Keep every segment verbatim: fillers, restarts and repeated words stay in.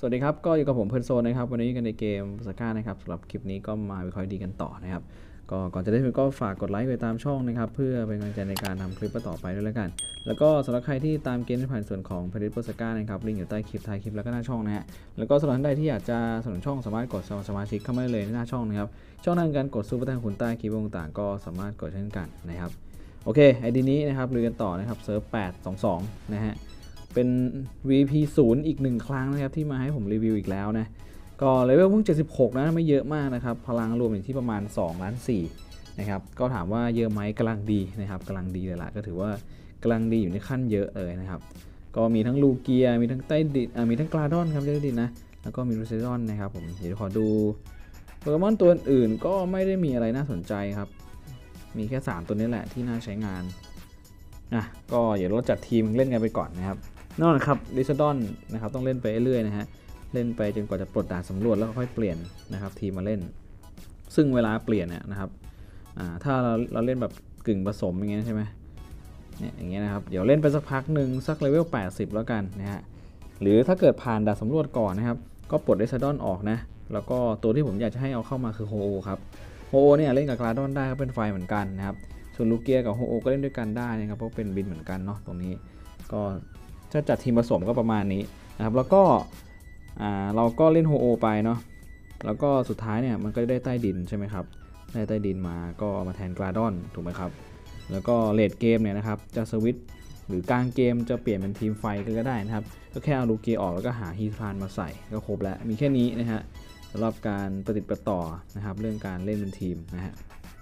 สวัสดีครับก็อยู่กับผมเพลินโซนนะครับวันนี้กันในเกมสก้านะครับสำหรับคลิปนี้ก็มาวิเคราะห์ดีกันต่อนะครับก็ก่อนจะได้ชมก็ฝากกดไลค์ไปตามช่องนะครับเพื่อเป็นกำลังใจในการทำคลิปต่อไปด้วยแล้วกันแล้วก็สำหรับใครที่ตามเกมที่ผ่านส่วนของเพลินโซนสก้านะครับลิงก์อยู่ใต้คลิปท้ายคลิปแล้วก็หน้าช่องนะฮะแล้วก็สำหรับท่านใดที่อยากจะสนับสนุนช่องสามารถกดสมัครสมาชิกเข้ามาได้เลยในหน้าช่องนะครับช่องทางการกดซูเปอร์แตงคุณใต้คลิปต่างๆก็สามารถกดเช่นกันนะครับโอเคไอดีนี้นะครับลุยกันต่อนะครับเซิร์ฟแปดสองสองนะฮะเป็น วี พี ศูนย์ อีกหนึ่งครั้งนะครับที่มาให้ผมรีวิวอีกแล้วนะก็เลเวลเพิ่งเจ็ดสิบหกนะไม่เยอะมากนะครับพลังรวมอยู่ที่ประมาณสองล้านสี่นะครับก็ถามว่าเยอะไหมกำลังดีนะครับกำลังดีเลยล่ะก็ถือว่ากำลังดีอยู่ในขั้นเยอะเลยนะครับก็มีทั้งลูเกียมีทั้งใต้ดินมีทั้งกลาดอนครับใต้ดินนะแล้วก็มีรูเซดอนนะครับผมเดี๋ยวขอดูโปเกมอนตัวอื่นก็ไม่ได้มีอะไรน่าสนใจครับมีแค่สามตัวนี้แหละที่น่าใช้งานอ่ะก็เดี๋ยวเราจัดทีมเล่นกันไปก่อนนะครับนอกจากรูเซดอนนะครับต้องเล่นไปเรื่อยๆนะฮะเล่นไปจนกว่าจะปลดด่านสำรวจแล้วค่อยเปลี่ยนนะครับทีมมาเล่นซึ่งเวลาเปลี่ยนเนี่ยนะครับถ้าเราเราเล่นแบบกึ่งผสมอย่างเงี้ยใช่ไหมเนี่ยอย่างเงี้ยนะครับเดี๋ยวเล่นไปสักพักหนึ่งสักเลเวลแปดสิบแล้วกันนะฮะหรือถ้าเกิดผ่านด่านสำรวจก่อนนะครับก็ปลดเรซดอนออกนะแล้วก็ตัวที่ผมอยากจะให้เอาเข้ามาคือโฮโอครับโฮโอเนี่ยเล่นกับกราดอนได้ก็เป็นไฟเหมือนกันนะครับส่วนลูเกียกับโฮโอก็เล่นด้วยกันได้นะครับเพราะเป็นบินเหมือนกันเนาะตรงนี้ก็ถ้าจัดทีมผสมก็ประมาณนี้นะครับแล้วก็เราก็เล่นโฮโอไปเนาะแล้วก็สุดท้ายเนี่ยมันก็ได้ใต้ดินใช่ไหมครับได้ใต้ดินมาก็มาแทนกราดอนถูกไหมครับแล้วก็เลดเกมเนี่ยนะครับจะสวิตช์หรือกลางเกมจะเปลี่ยนเป็นทีมไฟก็ได้นะครับก็แค่เอาลูเกียออกแล้วก็หาฮีทรานมาใส่ก็ครบแล้วมีแค่นี้นะฮะสำหรับการประติดประต่อนะครับเรื่องการเล่นเป็นทีมนะฮะ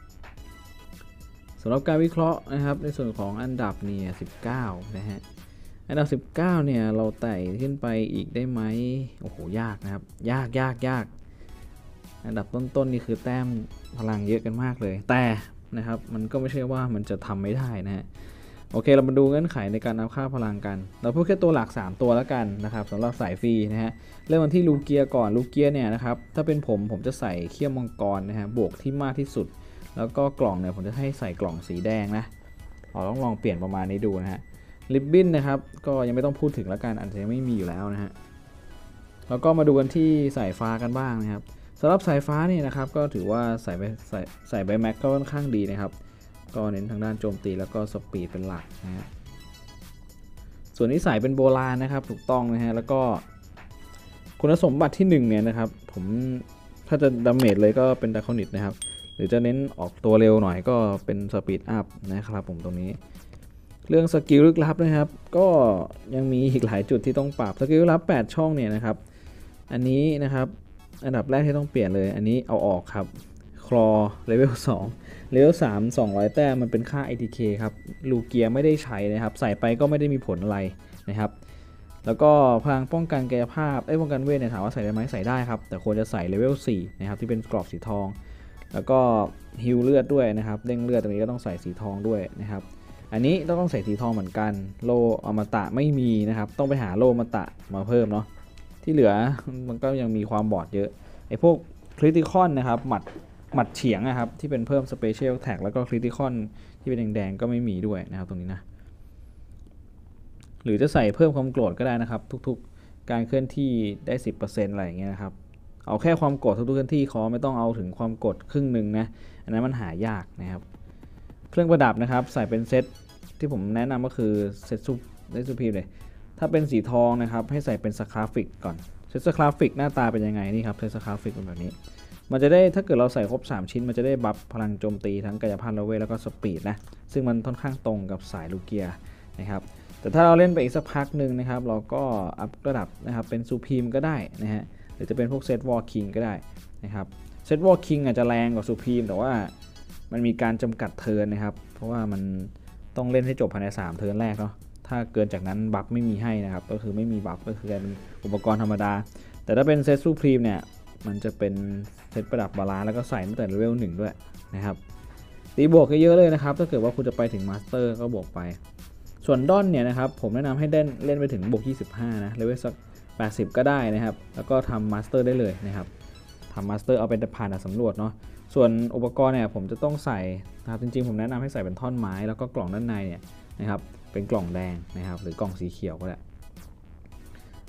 สำหรับการวิเคราะห์นะครับในส่วนของอันดับเนี่ยสิบเก้านะฮะอันดับสิบเก้าเนี่ยเราไต่ขึ้นไปอีกได้ไหมโอ้โหยากนะครับยากยากยากอันดับต้นๆ นี่คือแต้มพลังเยอะกันมากเลยแต่นะครับมันก็ไม่ใช่ว่ามันจะทำไม่ได้นะฮะโอเคเรามาดูเงื่อนไขในการเอาค่าพลังกันเราพูดแค่ตัวหลักสามตัวแล้วกันนะครับสำหรับสายฟรีนะฮะเริ่มกันที่ลูเกียก่อนลูเกียเนี่ยนะครับถ้าเป็นผมผมจะใส่เขี้ยวมังกรนะฮะบวกที่มากที่สุดแล้วก็กล่องเนี่ยผมจะให้ใส่กล่องสีแดงนะเราต้องลองเปลี่ยนประมาณนี้ดูนะฮะริบบิ้นนะครับก็ยังไม่ต้องพูดถึงแล้วกันอาจจะไม่มีอยู่แล้วนะฮะแล้วก็มาดูกันที่สายฟ้ากันบ้างนะครับสำหรับสายฟ้านี่นะครับก็ถือว่าใส่ไปใส่ใส่ใบแม็กก็ค่อนข้างดีนะครับก็เน้นทางด้านโจมตีแล้วก็สปีดเป็นหลักนะฮะส่วนนี้ใส่เป็นโบราณนะครับถูกต้องนะฮะแล้วก็คุณสมบัติที่หนึ่งเนี่ยนะครับผมถ้าจะดาเมจเลยก็เป็นดาคอนิตนะครับหรือจะเน้นออกตัวเร็วหน่อยก็เป็นสปีดอัพนะครับผมตรงนี้เรื่องสกิลลึกลับนะครับก็ยังมีอีกหลายจุดที่ต้องปรับสกิลลึกลับแปดช่องเนี่ยนะครับอันนี้นะครับอันดับแรกที่ต้องเปลี่ยนเลยอันนี้เอาออกครับคลอเลเวลสองเลเวลสาม สองร้อยแต้มมันเป็นค่า เอ ที เค ครับลูเกียไม่ได้ใช้นะครับใส่ไปก็ไม่ได้มีผลอะไรนะครับแล้วก็พลังป้องกันกายภาพไอ้ป้องกันเวทเนี่ยถามว่าใส่ได้ไหมใส่ได้ครับแต่ควรจะใส่เลเวลสี่นะครับที่เป็นกรอบสีทองแล้วก็ฮิลเลือดด้วยนะครับเด้งเลือดตรงนี้ก็ต้องใส่สีทองด้วยนะครับอันนี้ต้องใส่สีทองเหมือนกันโลอมตะไม่มีนะครับต้องไปหาโลอมตะมาเพิ่มเนาะที่เหลือมันก็ยังมีความบอดเยอะไอ้พวกคริติคอนนะครับหมัดหมัดเฉียงนะครับที่เป็นเพิ่มสเปเชียลแท็กแล้วก็คริติคอนที่เป็นแดงๆก็ไม่มีด้วยนะครับตรงนี้นะหรือจะใส่เพิ่มความโกรธก็ได้นะครับทุกๆการเคลื่อนที่ได้ สิบเปอร์เซ็นต์ อะไรอย่างเงี้ยนะครับเอาแค่ความโกรธทุกๆเคลื่อนที่ขอไม่ต้องเอาถึงความโกรธครึ่งหนึ่งนะอันนั้นมันหายากนะครับเครื่องประดับนะครับใส่เป็นเซตที่ผมแนะนำก็คือเซตซูเซตซูพีเลยถ้าเป็นสีทองนะครับให้ใส่เป็นสคราฟิกก่อนเซตสคราฟิกหน้าตาเป็นยังไงนี่ครับเซตสคราฟิกเป็นแบบนี้มันจะได้ถ้าเกิดเราใส่ครบสามชิ้นมันจะได้บัฟพลังโจมตีทั้งกายภาพและเวทแล้วก็สปีดนะซึ่งมันค่อนข้างตรงกับสายลูเกียนะครับแต่ถ้าเราเล่นไปอีกสักพักหนึ่งนะครับเราก็อัพระดับนะครับเป็นซูพีมก็ได้นะฮะหรือจะเป็นพวกเซตวอลคิงก็ได้นะครับเซตวอลคิงอาจจะแรงกว่าซูพีมแต่ว่ามันมีการจำกัดเทิร์นนะครับเพราะว่ามันต้องเล่นให้จบภายในสามเทิร์นแรกเนาะถ้าเกินจากนั้นบัฟไม่มีให้นะครับก็คือไม่มีบัฟก็คือการเป็นอุปกรณ์ธรรมดาแต่ถ้าเป็นเซตซูพรีมเนี่ยมันจะเป็นเซตประดับบาลานซ์แล้วก็ใส่ตั้งแต่เลเวลหนึ่งด้วยนะครับตีบวกเยอะเลยนะครับถ้าเกิดว่าคุณจะไปถึงมาสเตอร์ก็บวกไปส่วนดอนเนี่ยนะครับผมแนะนำให้เล่นเล่นไปถึงบวกยี่สิบห้านะเลเวลสักแปดสิบก็ได้นะครับแล้วก็ทำมาสเตอร์ได้เลยนะครับทำมาสเตอร์เอาเป็นผ่านด่านสำรวจเนาะส่วนอุปกรณ์เนี่ยผมจะต้องใส่นะครับจริงๆผมแนะนำให้ใส่เป็นท่อนไม้แล้วก็กล่องด้านในเนี่ยนะครับเป็นกล่องแดงนะครับหรือกล่องสีเขียวก็ได้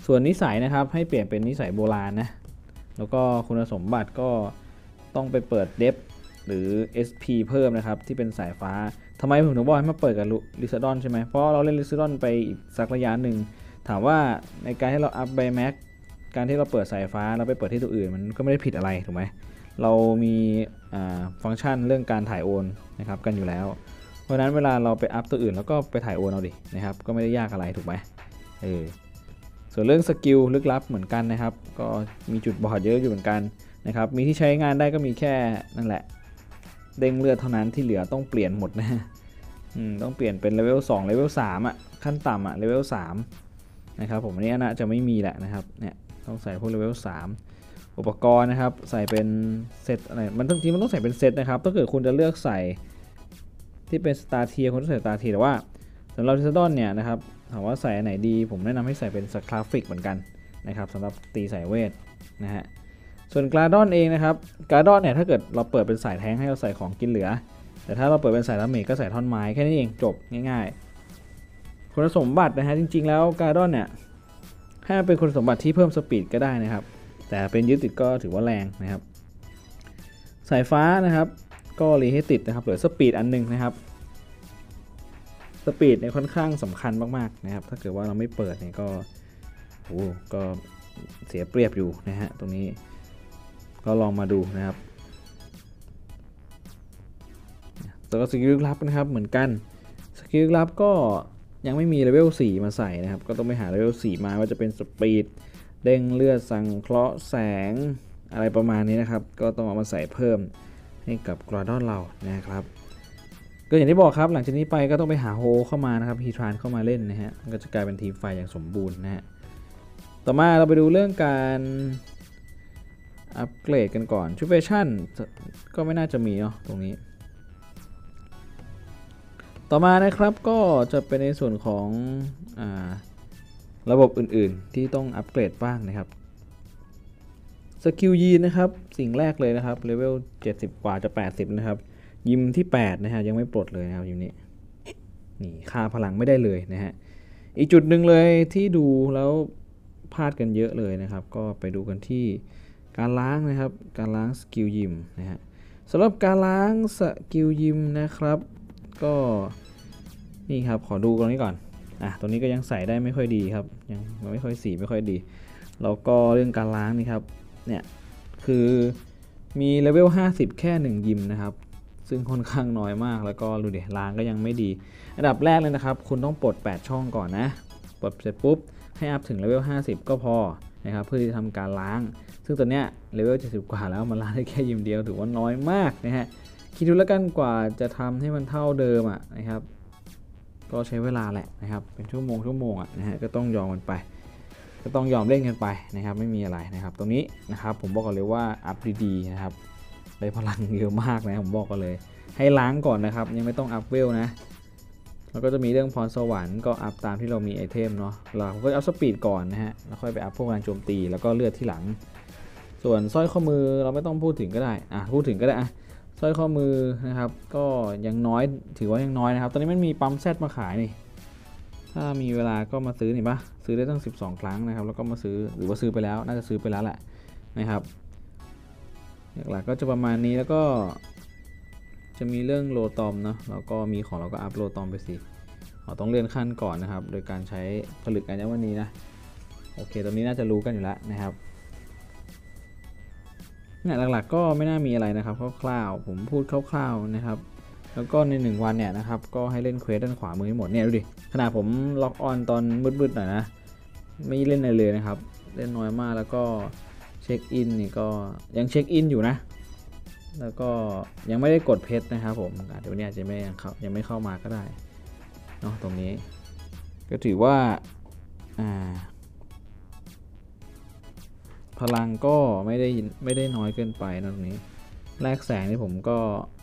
ส่วนนิสัยนะครับให้เปลี่ยนเป็นนิสัยโบราณนะแล้วก็คุณสมบัติก็ต้องไปเปิดเดฟหรือ เอส พี เพิ่มนะครับที่เป็นสายฟ้าทำไมผมถึงบอกให้มาเปิดกับลิซาดอนใช่ไหมเพราะเราเล่นลิซาดอนไปอีกสักระยะหนึ่งถามว่าในการที่เราอัพไบแม็กการที่เราเปิดสายฟ้าเราไปเปิดที่ตัวอื่นมันก็ไม่ได้ผิดอะไรถูกไหมเรามีฟังก์ชันเรื่องการถ่ายโอนนะครับกันอยู่แล้วเพราะฉะนั้นเวลาเราไปอัพตัวอื่นแล้วก็ไปถ่ายโอนเอาดินะครับก็ไม่ได้ยากอะไรถูกไหมเออส่วนเรื่องสกิลลึกลับเหมือนกันนะครับก็มีจุดบอดเยอะอยู่เหมือนกันนะครับมีที่ใช้งานได้ก็มีแค่นั่นแหละเด้งเลือดเท่านั้นที่เหลือต้องเปลี่ยนหมดนะอืมต้องเปลี่ยนเป็นเลเวลสองเลเวลสามอ่ะขั้นต่ำอ่ะเลเวลสามนะครับผมอันนี้น่าจะไม่มีแหละนะครับเนี่ยต้องใส่พวกเลเวลสามอุปกรณ์นะครับใส่เป็นเซตอะไรมันจริงๆมันต้องใส่เป็นเซตนะครับถ้าเกิดคุณจะเลือกใส่ที่เป็นสตาร์เทียร์คุณต้องใส่สตาร์เทียร์แต่ว่าสำหรับลิซาดอนเนี่ยนะครับถามว่าใส่อันไหนดีผมแนะนำให้ใส่เป็นสคราฟิกเหมือนกันนะครับสำหรับตีสายเวทนะฮะส่วนกราดอนเองนะครับกราดอนเนี่ยถ้าเกิดเราเปิดเป็นสายแท้งให้เราใส่ของกินเหลือแต่ถ้าเราเปิดเป็นสายดาเมจก็ใส่ท่อนไม้แค่นี้เองจบง่ายๆคุณสมบัตินะฮะจริงๆแล้วกราดอนเนี่ยถ้าเป็นคุณสมบัติที่เพิ่มสปีดก็ได้นะครับแต่เป็นยึดติดก็ถือว่าแรงนะครับสายฟ้านะครับก็รีให้ติดนะครับเหลือสปีดอันนึงนะครับสปีดเนี่ยค่อนข้างสำคัญมากๆนะครับถ้าเกิดว่าเราไม่เปิดเนี่ยก็โอ้ก็เสียเปรียบอยู่นะฮะตรงนี้ก็ลองมาดูนะครับแล้วก็สกิลลับนะครับเหมือนกันสกิลลับก็ยังไม่มีเลเวลสี่มาใส่นะครับก็ต้องไปหาเลเวลสี่มาว่าจะเป็นสปีดเด้งเลือดสังเคราะห์แสงอะไรประมาณนี้นะครับก็ต้องเอามาใส่เพิ่มให้กับกราดอนเรานะครับก็อย่างที่บอกครับหลังจากนี้ไปก็ต้องไปหาโฮเข้ามานะครับฮีทรานเข้ามาเล่นนะฮะก็จะกลายเป็นทีมไฟอย่างสมบูรณ์นะฮะต่อมาเราไปดูเรื่องการอัปเกรดกันก่อนชุดแฟชั่นก็ไม่น่าจะมีเนาะตรงนี้ต่อมานะครับก็จะเป็นในส่วนของอ่าระบบอื่นๆที่ต้องอัปเกรดบ้างนะครับสกิลยีนนะครับสิ่งแรกเลยนะครับเลเวลเจ็ดสิบกว่าจะแปดสิบนะครับยิมที่แปดนะฮะยังไม่ปลดเลยนะครับยิมนี้นี่ค่าพลังไม่ได้เลยนะฮะอีกจุดหนึ่งเลยที่ดูแล้วพลาดกันเยอะเลยนะครับก็ไปดูกันที่การล้างนะครับการล้างสกิลยิมนะฮะสำหรับการล้างสกิลยิมนะครับก็นี่ครับขอดูตรงนี้ก่อนอ่ะตรงนี้ก็ยังใส่ได้ไม่ค่อยดีครับยังไม่ค่อยสีไม่ค่อยดีแล้วก็เรื่องการล้างนี่ครับเนี่ยคือมีเลเวลห้าสิบแค่หนึ่งยิมนะครับซึ่งค่อนข้างน้อยมากแล้วก็ดูดิล้างก็ยังไม่ดีอันดับแรกเลยนะครับคุณต้องปลดแปดช่องก่อนนะปลดเสร็จปุ๊บให้อัพถึงเลเวลห้าสิบก็พอนะครับเพื่อที่จะทำการล้างซึ่งตัวเนี้ยเลเวลเจ็ดสิบกว่าแล้วมันล้างได้แค่ยิมเดียวถือว่าน้อยมากนะฮะคิดดูแล้วกันกว่าจะทำให้มันเท่าเดิมอ่ะนะครับก็ใช้เวลาแหละนะครับเป็นชั่วโมงชั่วโมงอ่ะนะฮะก็ต้องยอมมันไปก็ต้องยอมเล่นกันไปนะครับไม่มีอะไรนะครับตรงนี้นะครับผมบอกกันเลยว่าอัพดีๆนะครับได้พลังเยอะมากนะผมบอกกันเลยให้ล้างก่อนนะครับยังไม่ต้องอัพเวลนะแล้วก็จะมีเรื่องพรสวรรค์ก็อัพตามที่เรามีไอเทมเนาะเราก็อัพสปีดก่อนนะฮะแล้วค่อยไปอัพพวกการโจมตีแล้วก็เลือดที่หลังส่วนสร้อยข้อมือเราไม่ต้องพูดถึงก็ได้อ่ะพูดถึงก็ได้อ่ะสร้อยข้อมือนะครับก็ยังน้อยถือว่ายังน้อยนะครับตอนนี้มันมีปั๊มแซดมาขายนี่ถ้ามีเวลาก็มาซื้อนี่ปะซื้อได้ตั้งสิบสองครั้งนะครับแล้วก็มาซื้อหรือว่าซื้อไปแล้วน่าจะซื้อไปแล้วแหละนะครับหลักๆก็จะประมาณนี้แล้วก็จะมีเรื่องโลตอมเนาะแล้วก็มีของเราก็อัพโลตอมไปสิเราต้องเลื่อนขั้นก่อนนะครับโดยการใช้ผลึกอัญมณีนะโอเคตรงนี้น่าจะรู้กันอยู่แล้วนะครับเนี่ยหลักๆก็ไม่น่ามีอะไรนะครับคร่าวๆผมพูดคร่าวๆนะครับแล้วก็ในหนึ่งวันเนี่ยนะครับก็ให้เล่นเควสด้านขวามือให้หมดเนี่ยดูดิขนาดผมล็อกออนตอนมืดๆหน่อยนะไม่เล่นอะไรเลยนะครับเล่นน้อยมากแล้วก็เช็คอินนี่ก็ยังเช็คอินอยู่นะแล้วก็ยังไม่ได้กดเพชรนะครับผมเดี๋ยวนี้อาจจะไม่ยังเข้ายังไม่เข้ามาก็ได้เนาะตรงนี้ก็ถือว่าอ่าพลังก็ไม่ได้ไม่ได้น้อยเกินไปนะตรงนี้แลกแสงนี่ผมก็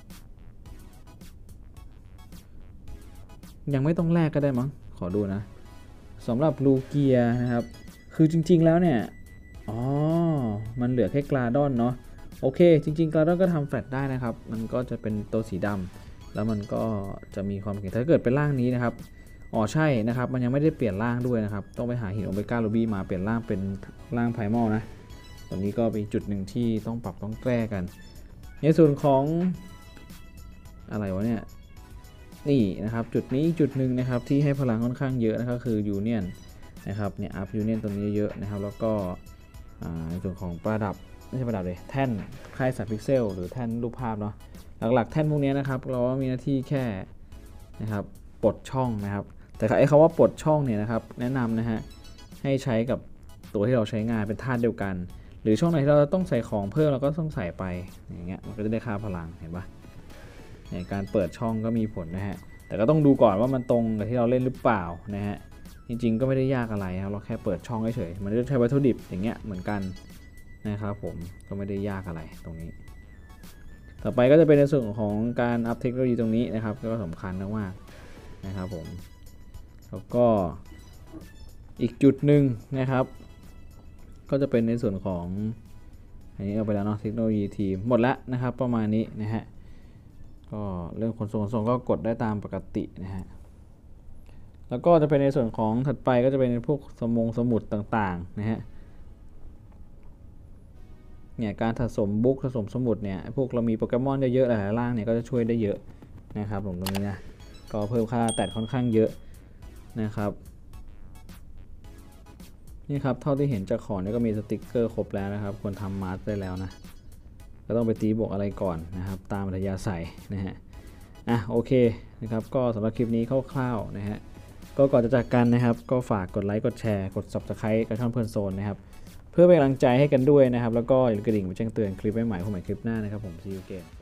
ยังไม่ต้องแลกก็ได้มั้งขอดูนะสำหรับลูเกียนะครับคือจริงๆแล้วเนี่ยอ๋อมันเหลือแค่กราดอนเนาะโอเคจริงๆกราดอนก็ทำแฟลชได้นะครับมันก็จะเป็นตัวสีดำแล้วมันก็จะมีความแข็งถ้าเกิดเป็นร่างนี้นะครับอ๋อใช่นะครับมันยังไม่ได้เปลี่ยนร่างด้วยนะครับต้องไปหาหินโอเมก้ารูบี้มาเปลี่ยนร่างเป็นร่างไพรมอลนะตอนนี้ก็เป็นจุดหนึ่งที่ต้องปรับต้องแก้กันในส่วนของอะไรวะเนี่ยนี่นะครับจุดนี้จุดหนึ่งนะครับที่ให้พลังค่อนข้างเยอะนะครับคือยูเนียนนะครับเนี่ยอัพยูเนียนตัวนี้เยอะนะครับแล้วก็ในส่วนของประดับไม่ใช่ประดับเลยแท่นค่ายสัตว์พิกเซลหรือแท่นรูปภาพเนาะหลักๆแท่นพวกนี้นะครับเรามีหน้าที่แค่นะครับปลดช่องนะครับแต่ไอ้คำว่าปลดช่องเนี่ยนะครับแนะนำนะฮะให้ใช้กับตัวที่เราใช้งานเป็นธาตุเดียวกันหรือช่องไหนที่เราต้องใส่ของเพิ่มเราก็ต้องใส่ไปอย่างเงี้ยมันก็จะได้ค่าพลังเห็นปะเนี่ยการเปิดช่องก็มีผลนะฮะแต่ก็ต้องดูก่อนว่ามันตรงกับที่เราเล่นหรือเปล่านะฮะจริงๆก็ไม่ได้ยากอะไรครับเราแค่เปิดช่องเฉยๆมันจะใช้วัตถุดิบอย่างเงี้ยเหมือนกันนะครับผมก็ไม่ได้ยากอะไรตรงนี้ต่อไปก็จะเป็นในส่วนของการอัพเทคโนโลยีตรงนี้นะครับก็สำคัญมากๆนะครับผมแล้วก็อีกจุดหนึ่งนะครับก็จะเป็นในส่วนของอันนี้เอาไปแล้วเนาะเทคโนโลยีทีมหมดแล้วนะครับประมาณนี้นะฮะก็เรื่องขนส่งขนส่งก็กดได้ตามปกตินะฮะแล้วก็จะเป็นในส่วนของถัดไปก็จะเป็นพวกสมงสมุดต่างๆนะฮะเนี่ยการสะสมบุ๊กสะสมสมุดเนี่ยพวกเรามีโปเกมอนเยอะๆหลายๆร่างเนี่ยก็จะช่วยได้เยอะนะครับผมตรงนี้นะก็เพิ่มค่าแต่ค่อนข้างเยอะนะครับนี่ครับเท่าที่เห็นจากของนี่ก็มีสติกเกอร์ครบแล้วนะครับควรทำมาร์คได้แล้วนะก็ต้องไปตีบวกอะไรก่อนนะครับตามอัธยาศัยนะฮะอ่ะโอเคนะครับก็สำหรับคลิปนี้คร่าวๆนะฮะก็ก่อนจะจากกันนะครับก็ฝากกดไลค์กดแชร์กด ซับสไครบ์ กับช่องเพลินโซนนะครับเพื่อเป็นกำลังใจให้กันด้วยนะครับแล้วก็อย่าลืมกระดิ่งมาแจ้งเตือนคลิปใหม่ๆของใหม่คลิปหน้านะครับผม See you again